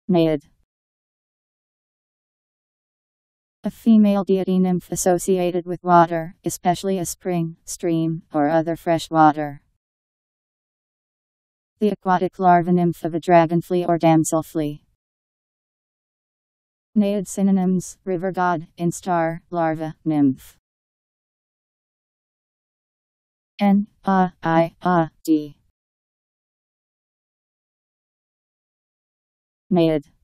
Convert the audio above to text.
Naiad. A female deity nymph associated with water, especially a spring, stream, or other fresh water. The aquatic larva nymph of a dragonfly or damselfly. Naiad synonyms: river god, instar, larva, nymph. Naiad. Naiad.